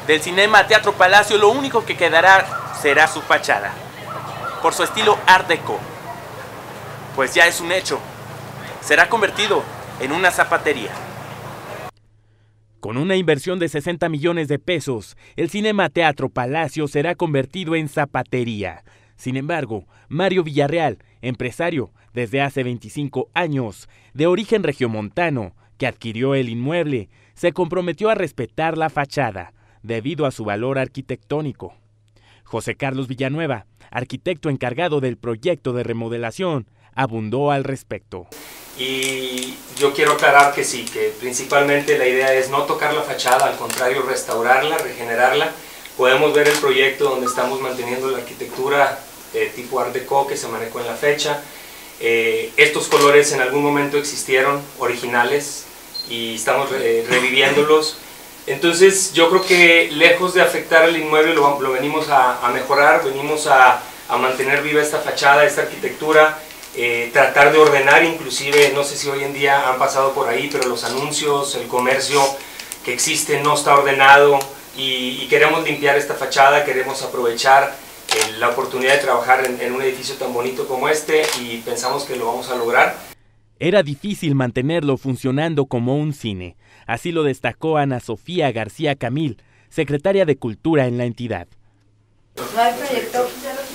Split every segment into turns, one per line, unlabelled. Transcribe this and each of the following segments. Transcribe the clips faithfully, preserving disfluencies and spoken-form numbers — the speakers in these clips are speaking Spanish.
Del Cinema Teatro Palacio lo único que quedará será su fachada, por su estilo Art Deco. Pues ya es un hecho, será convertido en una zapatería. Con una inversión de sesenta millones de pesos, el Cinema Teatro Palacio será convertido en zapatería. Sin embargo, Mario Villarreal, empresario desde hace veinticinco años, de origen regiomontano, que adquirió el inmueble, se comprometió a respetar la fachada, debido a su valor arquitectónico. José Carlos Villanueva, arquitecto encargado del proyecto de remodelación, abundó al respecto.
Y yo quiero aclarar que sí, que principalmente la idea es no tocar la fachada, al contrario, restaurarla, regenerarla. Podemos ver el proyecto donde estamos manteniendo la arquitectura eh, tipo Art Deco que se manejó en la fecha. Eh, estos colores en algún momento existieron, originales, y estamos eh, reviviéndolos. Entonces yo creo que lejos de afectar el inmueble lo, lo venimos a, a mejorar, venimos a, a mantener viva esta fachada, esta arquitectura. Eh, tratar de ordenar, inclusive, no sé si hoy en día han pasado por ahí, pero los anuncios, el comercio que existe no está ordenado y, y queremos limpiar esta fachada, queremos aprovechar eh, la oportunidad de trabajar en, en un edificio tan bonito como este y pensamos que lo vamos a lograr.
Era difícil mantenerlo funcionando como un cine, así lo destacó Ana Sofía García Camil, secretaria de Cultura en la entidad.
No hay proyecto,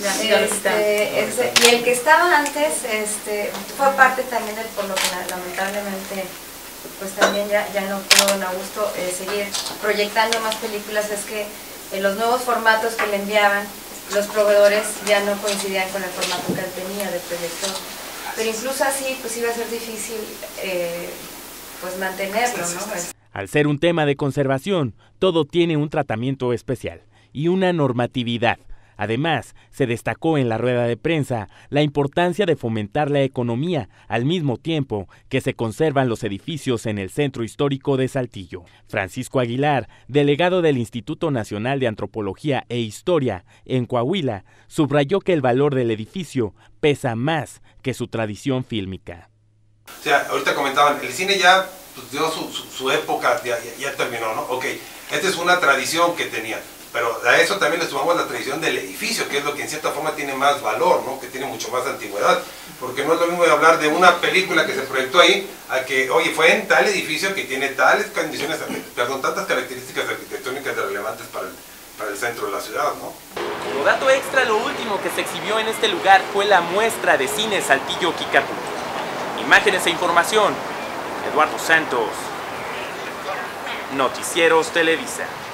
este, este, y el que estaba antes este, fue parte también del por lo que lamentablemente pues también ya, ya no pudo don Augusto eh, seguir proyectando más películas, es que en los nuevos formatos que le enviaban los proveedores ya no coincidían con el formato que él tenía de proyector, pero incluso así pues iba a ser difícil eh, pues mantenerlo, ¿no?
Al ser un tema de conservación, todo tiene un tratamiento especial y una normatividad. Además, se destacó en la rueda de prensa la importancia de fomentar la economía al mismo tiempo que se conservan los edificios en el centro histórico de Saltillo. Francisco Aguilar, delegado del Instituto Nacional de Antropología e Historia en Coahuila, subrayó que el valor del edificio pesa más que su tradición fílmica.
O sea, ahorita comentaban, el cine ya pues, dio su, su, su época, ya, ya, ya terminó, ¿no? Ok, esta es una tradición que tenía. Pero a eso también le sumamos la tradición del edificio, que es lo que en cierta forma tiene más valor, ¿no? Que tiene mucho más antigüedad. Porque no es lo mismo de hablar de una película que se proyectó ahí, a que, oye, fue en tal edificio que tiene tales condiciones, perdón, tantas características arquitectónicas relevantes para el, para el centro de la ciudad, ¿no?
Como dato extra, lo último que se exhibió en este lugar fue la muestra de cine Saltillo Kickapoo. Imágenes e información, Eduardo Santos, Noticieros Televisa.